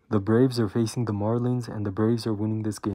The Braves are facing the Marlins, and the Braves are winning this game.